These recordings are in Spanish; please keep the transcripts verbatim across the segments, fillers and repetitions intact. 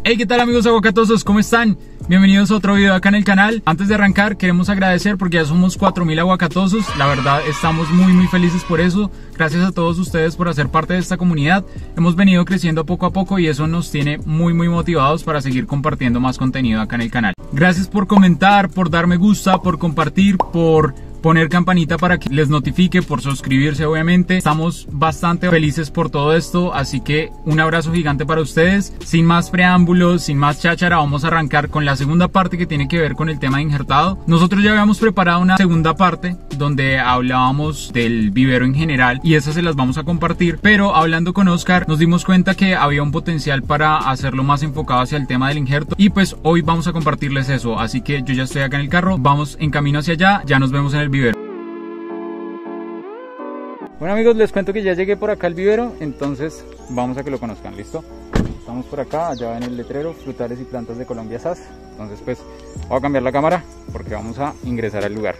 Hey, ¿qué tal amigos aguacatosos? ¿Cómo están? Bienvenidos a otro video acá en el canal. Antes de arrancar queremos agradecer porque ya somos cuatro mil aguacatosos. La verdad estamos muy muy felices por eso. Gracias a todos ustedes por hacer parte de esta comunidad. Hemos venido creciendo poco a poco y eso nos tiene muy muy motivados para seguir compartiendo más contenido acá en el canal. Gracias por comentar, por dar me gusta, por compartir, por poner campanita para que les notifique, por suscribirse obviamente. Estamos bastante felices por todo esto, así que un abrazo gigante para ustedes. Sin más preámbulos, sin más cháchara, vamos a arrancar con la segunda parte que tiene que ver con el tema de injertado. Nosotros ya habíamos preparado una segunda parte donde hablábamos del vivero en general y esas se las vamos a compartir, pero hablando con Oscar nos dimos cuenta que había un potencial para hacerlo más enfocado hacia el tema del injerto y pues hoy vamos a compartirles eso. Así que yo ya estoy acá en el carro, vamos en camino hacia allá, ya nos vemos en el vivero. Bueno amigos, les cuento que ya llegué por acá al vivero, entonces vamos a que lo conozcan, ¿listo? Estamos por acá, allá ven el letrero, frutales y plantas de Colombia S A S. Entonces pues voy a cambiar la cámara porque vamos a ingresar al lugar.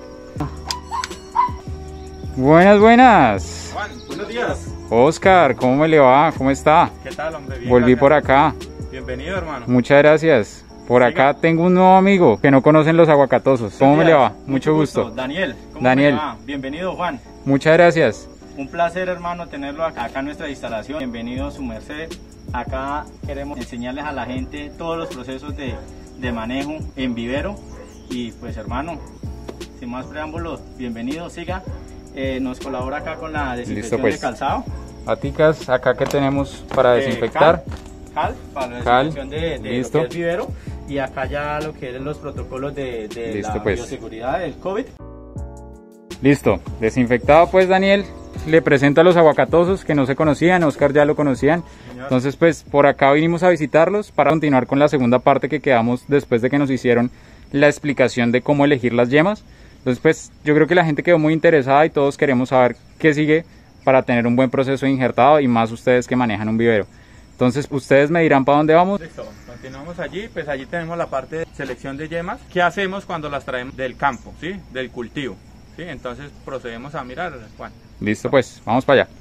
Buenas, buenas. Juan, buenos días. Oscar, ¿cómo me le va? ¿Cómo está? ¿Qué tal, hombre? Bien, Volví gracias. por acá. Bienvenido, hermano. Muchas gracias. Por Siga. acá tengo un nuevo amigo que no conocen los aguacatosos. ¿Cómo me le va? Mucho gusto. Daniel. ¿Cómo Daniel. me va? Bienvenido, Juan. Muchas gracias. Un placer, hermano, tenerlo acá, acá en nuestra instalación. Bienvenido, su merced. Acá queremos enseñarles a la gente todos los procesos de, de manejo en vivero. Y pues, hermano, sin más preámbulos, bienvenido, siga. Eh, nos colabora acá con la desinfección. Listo, pues. De calzado. Paticas, acá que tenemos para Eh, desinfectar. Cal, cal, para la Cal. desinfección de, de Listo. lo que es vivero. Y acá ya lo que es los protocolos de, de Listo, la pues. bioseguridad del COVID. Listo, desinfectado pues Daniel. Le presento a los aguacatosos que no se conocían, Oscar ya lo conocían. Señor. Entonces pues por acá vinimos a visitarlos para continuar con la segunda parte que quedamos después de que nos hicieron la explicación de cómo elegir las yemas. Entonces pues yo creo que la gente quedó muy interesada y todos queremos saber qué sigue para tener un buen proceso de injertado y más ustedes que manejan un vivero. Entonces ustedes me dirán para dónde vamos. Listo, continuamos allí, pues allí tenemos la parte de selección de yemas. ¿Qué hacemos cuando las traemos del campo, sí? Del cultivo, ¿sí? Entonces procedemos a mirar, Juan. Listo pues, vamos para allá.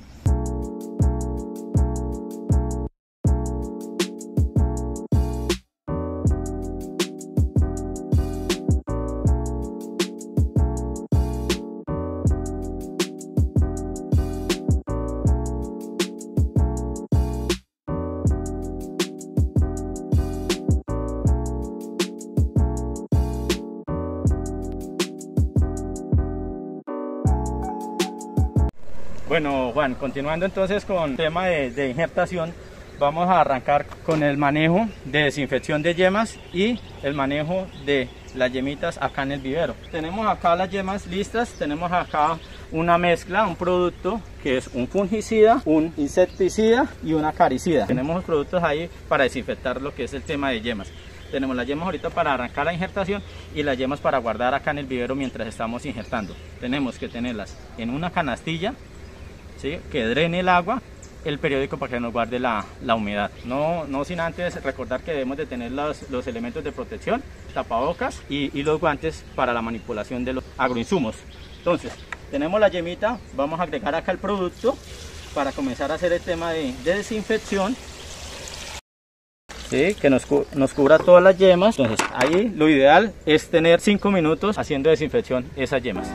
Bueno, Juan, continuando entonces con el tema de, de injertación, vamos a arrancar con el manejo de desinfección de yemas y el manejo de las yemitas acá en el vivero. Tenemos acá las yemas listas, tenemos acá una mezcla, un producto que es un fungicida, un insecticida y un acaricida. Tenemos los productos ahí para desinfectar lo que es el tema de yemas. Tenemos las yemas ahorita para arrancar la injertación y las yemas para guardar acá en el vivero mientras estamos injertando. Tenemos que tenerlas en una canastilla, ¿sí? Que drene el agua, el periódico para que nos guarde la, la humedad. No, no sin antes recordar que debemos de tener los, los elementos de protección, tapabocas y, y los guantes para la manipulación de los agroinsumos. Entonces, tenemos la yemita, vamos a agregar acá el producto para comenzar a hacer el tema de, de desinfección. Sí, que nos, nos cubra todas las yemas. Entonces, ahí lo ideal es tener cinco minutos haciendo desinfección esas yemas.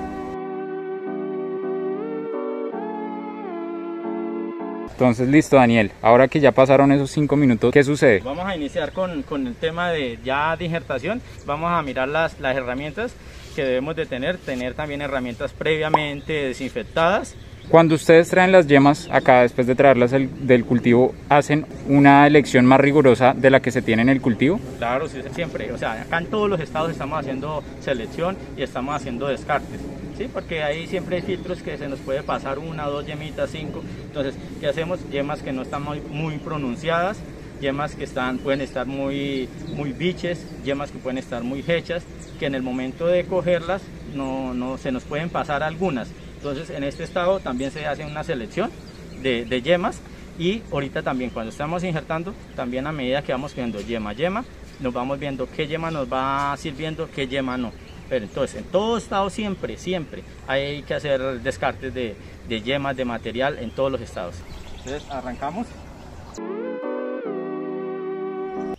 Entonces listo Daniel, ahora que ya pasaron esos cinco minutos, ¿qué sucede? Vamos a iniciar con, con el tema de ya de injertación. Vamos a mirar las, las herramientas que debemos de tener, tener también herramientas previamente desinfectadas. Cuando ustedes traen las yemas acá, después de traerlas del, del cultivo, ¿hacen una elección más rigurosa de la que se tiene en el cultivo? Claro, sí, siempre, o sea, acá en todos los estados estamos haciendo selección y estamos haciendo descartes. ¿Sí? Porque ahí siempre hay filtros que se nos puede pasar una, dos yemitas, cinco. Entonces, ¿qué hacemos? Yemas que no están muy, muy pronunciadas, yemas que están, pueden estar muy, muy biches, yemas que pueden estar muy hechas, que en el momento de cogerlas no, no se nos pueden pasar algunas. Entonces, en este estado también se hace una selección de, de yemas y ahorita también cuando estamos injertando, también a medida que vamos cogiendo yema a yema, nos vamos viendo qué yema nos va sirviendo, qué yema no. Pero entonces, en todo estado siempre, siempre hay que hacer descartes de, de yemas, de material en todos los estados. Entonces, arrancamos.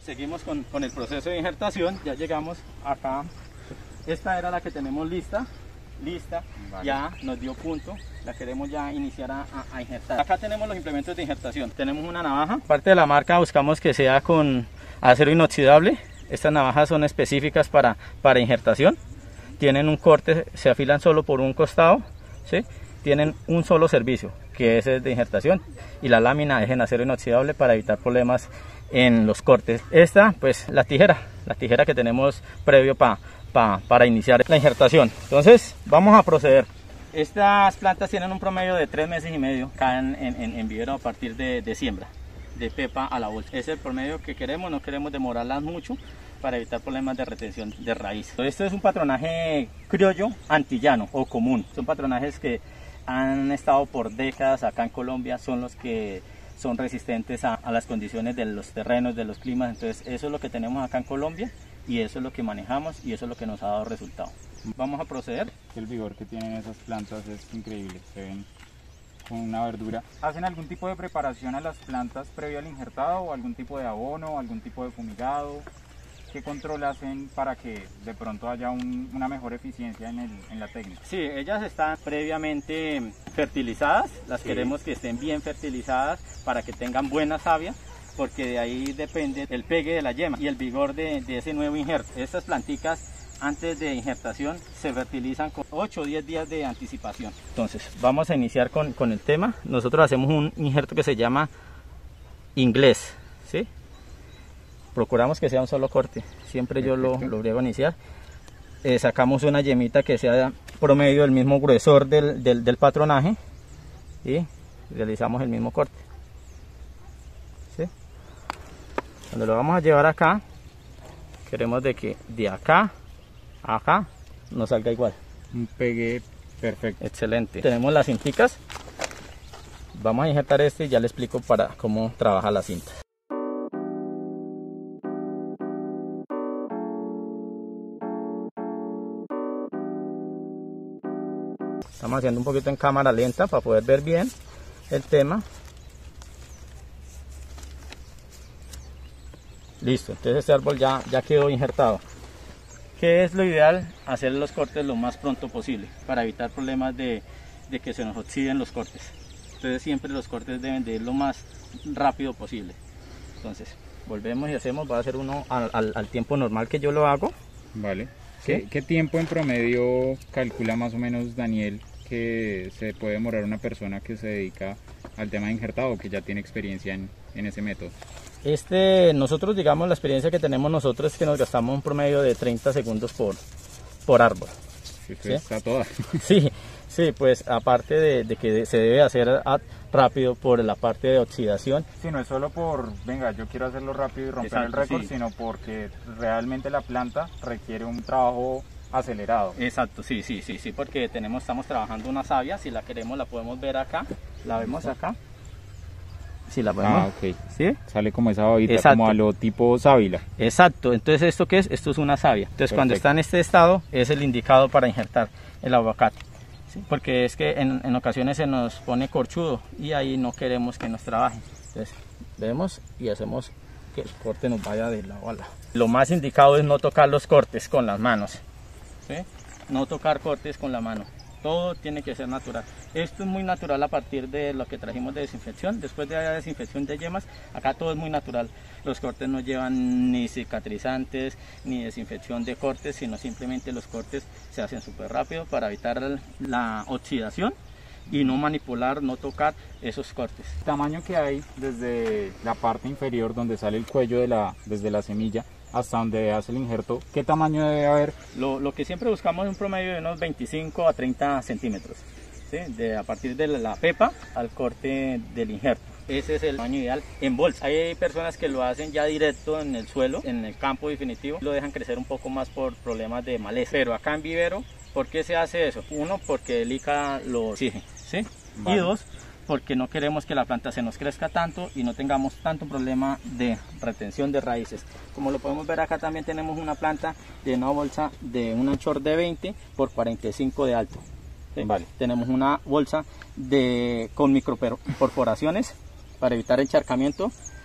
Seguimos con, con el proceso de injertación, ya llegamos acá. Esta era la que tenemos lista, lista, vale. Ya nos dio punto, la queremos ya iniciar a, a, a injertar. Acá tenemos los implementos de injertación, tenemos una navaja, parte de la marca buscamos que sea con acero inoxidable. Estas navajas son específicas para, para injertación, tienen un corte, se afilan solo por un costado, ¿sí? Tienen un solo servicio, que es el de injertación, y la lámina es en acero inoxidable para evitar problemas en los cortes. Esta, pues la tijera, la tijera que tenemos previo pa, pa, para iniciar la injertación. Entonces vamos a proceder. Estas plantas tienen un promedio de tres meses y medio, caen en, en, en vivero a partir de, de siembra, de pepa a la bolsa. Ese es el promedio que queremos, no queremos demorarlas mucho para evitar problemas de retención de raíz. Esto es un patronaje criollo antillano o común. Son patronajes que han estado por décadas acá en Colombia, son los que son resistentes a, a las condiciones de los terrenos, de los climas. Entonces eso es lo que tenemos acá en Colombia y eso es lo que manejamos y eso es lo que nos ha dado resultado. Vamos a proceder. El vigor que tienen esas plantas es increíble, se ven con una verdura. ¿Hacen algún tipo de preparación a las plantas previo al injertado o algún tipo de abono, algún tipo de fumigado? ¿Qué control hacen para que de pronto haya un, una mejor eficiencia en, el, en la técnica? Sí, ellas están previamente fertilizadas, las sí. Queremos que estén bien fertilizadas para que tengan buena savia, porque de ahí depende el pegue de la yema y el vigor de, de ese nuevo injerto. Estas planticas antes de injertación se fertilizan con ocho o diez días de anticipación. Entonces vamos a iniciar con, con el tema. Nosotros hacemos un injerto que se llama inglés, ¿sí? Procuramos que sea un solo corte, siempre yo lo, lo llevo a iniciar. Eh, sacamos una yemita que sea promedio del mismo gruesor del, del, del patronaje y realizamos el mismo corte, ¿sí? Cuando lo vamos a llevar acá, queremos de que de acá a acá nos salga igual. Un pegue perfecto. Excelente. Tenemos las cinticas, vamos a injertar este y ya le explico para cómo trabaja la cinta. Estamos haciendo un poquito en cámara lenta para poder ver bien el tema. Listo, entonces este árbol ya, ya quedó injertado. ¿Qué es lo ideal? Hacer los cortes lo más pronto posible para evitar problemas de, de que se nos oxiden los cortes. Entonces siempre los cortes deben de ir lo más rápido posible. Entonces volvemos y hacemos, va a hacer uno al, al, al tiempo normal que yo lo hago. Vale. ¿Qué, ¿Qué tiempo en promedio calcula más o menos Daniel que se puede demorar una persona que se dedica al tema de injertado o que ya tiene experiencia en, en ese método? Este, nosotros digamos la experiencia que tenemos nosotros es que nos gastamos un promedio de treinta segundos por, por árbol. Sí, ¿sí? Está toda. Sí, sí, pues aparte de, de que se debe hacer a, rápido por la parte de oxidación. Sí, no es solo por, venga, yo quiero hacerlo rápido y romper Exacto, el récord, sí. Sino porque realmente la planta requiere un trabajo acelerado. Exacto, sí, sí, sí, sí, porque tenemos, estamos trabajando una savia, si la queremos la podemos ver acá, la vemos acá. Si la podemos. Ah, ok. ¿Sí? Sale como esa babita, Exacto. Como a lo tipo sábila. Exacto, entonces ¿esto qué es? Esto es una savia. Entonces Perfecto. Cuando está en este estado es el indicado para injertar el aguacate. ¿Sí? Porque es que en, en ocasiones se nos pone corchudo y ahí no queremos que nos trabaje. Entonces vemos y hacemos que el corte nos vaya de lado a lado. Lo más indicado es no tocar los cortes con las manos. ¿Sí? No tocar cortes con la mano. Todo tiene que ser natural. Esto es muy natural a partir de lo que trajimos de desinfección. Después de la desinfección de yemas, acá todo es muy natural. Los cortes no llevan ni cicatrizantes, ni desinfección de cortes, sino simplemente los cortes se hacen súper rápido para evitar la oxidación y no manipular, no tocar esos cortes. El tamaño que hay desde la parte inferior donde sale el cuello de la, desde la semilla hasta donde hace el injerto, ¿qué tamaño debe haber? Lo, lo que siempre buscamos es un promedio de unos veinticinco a treinta centímetros, ¿sí? De, a partir de la pepa al corte del injerto. Ese es el tamaño ideal en bolsa. Hay personas que lo hacen ya directo en el suelo, en el campo definitivo, lo dejan crecer un poco más por problemas de maleza. Pero acá en vivero, ¿por qué se hace eso? Uno, porque el I C A lo exige, ¿sí? Vale. Y dos, porque no queremos que la planta se nos crezca tanto y no tengamos tanto problema de retención de raíces. Como lo podemos ver acá, también tenemos una planta de una bolsa de un anchor de veinte por cuarenta y cinco de alto. ¿Sí? Vale. Tenemos una bolsa de, con microperforaciones para evitar encharcamiento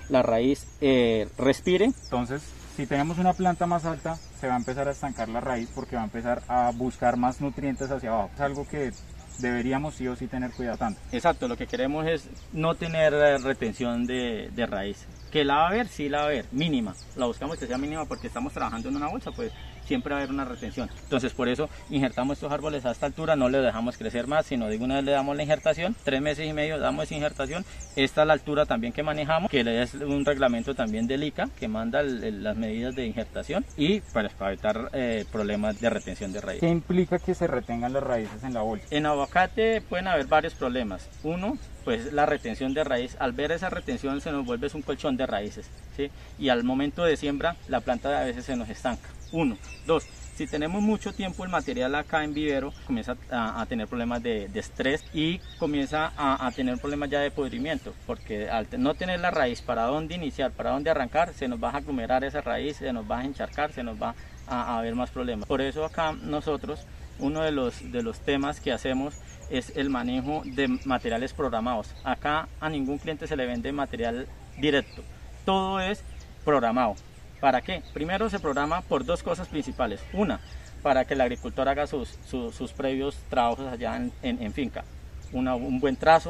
la raíz eh, respire. Entonces, si tenemos una planta más alta, se va a empezar a estancar la raíz porque va a empezar a buscar más nutrientes hacia abajo. Es algo que deberíamos sí o sí tener cuidado tanto. Exacto, lo que queremos es no tener retención de, de raíz. Que la va a haber, sí la va a haber, mínima. La buscamos que sea mínima porque estamos trabajando en una bolsa, pues siempre va a haber una retención. Entonces por eso injertamos estos árboles a esta altura, no les dejamos crecer más, sino de una vez le damos la injertación, tres meses y medio damos esa injertación. Esta es la altura también que manejamos, que es un reglamento también del I C A que manda el, el, las medidas de injertación y pues, para evitar eh, problemas de retención de raíz. ¿Qué implica que se retengan las raíces en la bolsa? En aguacate pueden haber varios problemas. Uno, pues la retención de raíz. Al ver esa retención se nos vuelve un colchón de raíces, ¿sí? Y al momento de siembra la planta a veces se nos estanca. Uno. Dos, si tenemos mucho tiempo el material acá en vivero, comienza a, a tener problemas de, de estrés y comienza a, a tener problemas ya de podrimiento, porque al no tener la raíz para dónde iniciar, para dónde arrancar, se nos va a aglomerar esa raíz, se nos va a encharcar, se nos va a, a haber más problemas. Por eso acá nosotros, uno de los, de los temas que hacemos es el manejo de materiales programados. Acá a ningún cliente se le vende material directo, todo es programado. ¿Para qué? Primero se programa por dos cosas principales. Una, para que el agricultor haga sus, sus, sus previos trabajos allá en, en, en finca. Una, un buen trazo,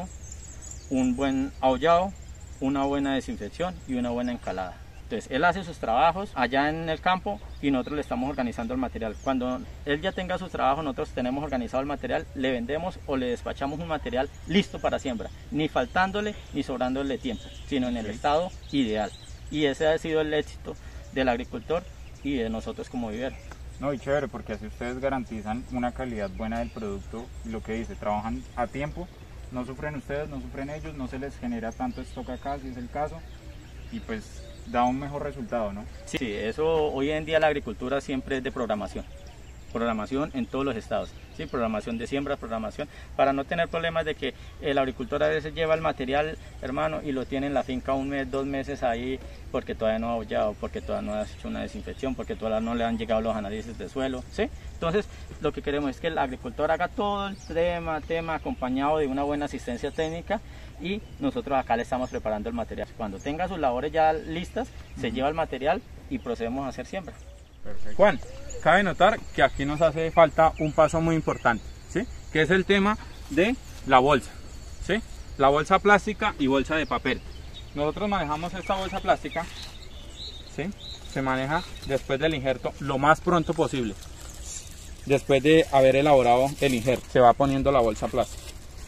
un buen aullado, una buena desinfección y una buena encalada. Entonces él hace sus trabajos allá en el campo y nosotros le estamos organizando el material. Cuando él ya tenga sus trabajos, nosotros tenemos organizado el material, le vendemos o le despachamos un material listo para siembra, ni faltándole ni sobrándole tiempo, sino en el estado ideal. Y ese ha sido el éxito del agricultor y de nosotros como vivero. No, y chévere, porque así ustedes garantizan una calidad buena del producto y lo que dice, trabajan a tiempo, no sufren ustedes, no sufren ellos, no se les genera tanto stock acá si es el caso y pues da un mejor resultado, ¿no? Sí, eso hoy en día la agricultura siempre es de programación, programación en todos los estados, ¿sí? Programación de siembra, programación, para no tener problemas de que el agricultor a veces lleva el material, hermano, y lo tiene en la finca un mes, dos meses ahí, porque todavía no ha aullado, porque todavía no ha hecho una desinfección, porque todavía no le han llegado los análisis de suelo, ¿sí? Entonces, lo que queremos es que el agricultor haga todo el tema, tema acompañado de una buena asistencia técnica y nosotros acá le estamos preparando el material. Cuando tenga sus labores ya listas, se lleva el material y procedemos a hacer siembra. Perfecto. Juan, cabe notar que aquí nos hace falta un paso muy importante, ¿sí? Que es el tema de la bolsa, ¿sí? La bolsa plástica y bolsa de papel. Nosotros manejamos esta bolsa plástica, ¿sí? Se maneja después del injerto lo más pronto posible. Después de haber elaborado el injerto, se va poniendo la bolsa plástica.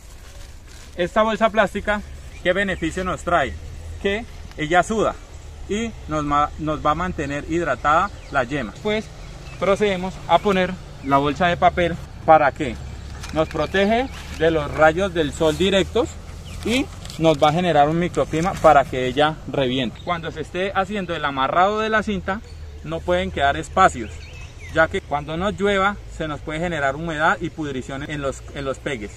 Esta bolsa plástica, ¿qué beneficio nos trae? Que ella suda y nos, nos va a mantener hidratada la yema. Pues procedemos a poner la bolsa de papel. ¿Para qué? Nos protege de los rayos del sol directos y nos va a generar un microclima para que ella reviente. Cuando se esté haciendo el amarrado de la cinta, no pueden quedar espacios, ya que cuando nos llueva se nos puede generar humedad y pudrición en los, en los pegues.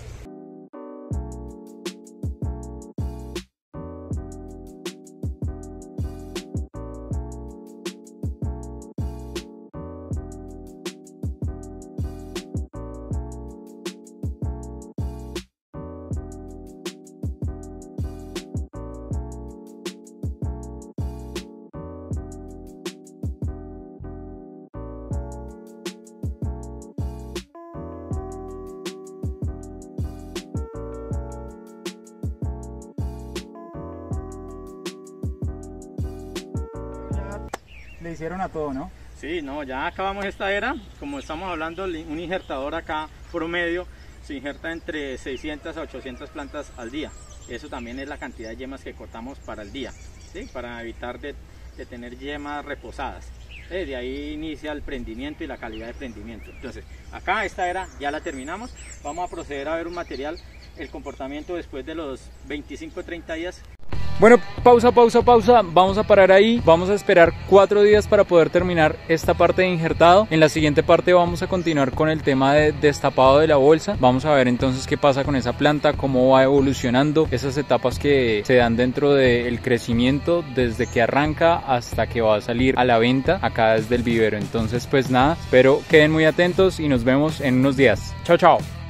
Le hicieron a todo, ¿no? Sí, no, ya acabamos esta era. Como estamos hablando, un injertador acá promedio se injerta entre seiscientas a ochocientas plantas al día. Eso también es la cantidad de yemas que cortamos para el día, ¿sí? Para evitar de, de tener yemas reposadas. De ahí inicia el prendimiento y la calidad de prendimiento. Entonces, acá esta era ya la terminamos. Vamos a proceder a ver un material, el comportamiento después de los veinticinco a treinta días. Bueno, pausa, pausa, pausa, vamos a parar ahí, vamos a esperar cuatro días para poder terminar esta parte de injertado. En la siguiente parte vamos a continuar con el tema de destapado de la bolsa, vamos a ver entonces qué pasa con esa planta, cómo va evolucionando, esas etapas que se dan dentro del crecimiento desde que arranca hasta que va a salir a la venta acá desde el vivero. Entonces pues nada, espero queden muy atentos y nos vemos en unos días. Chao, chao.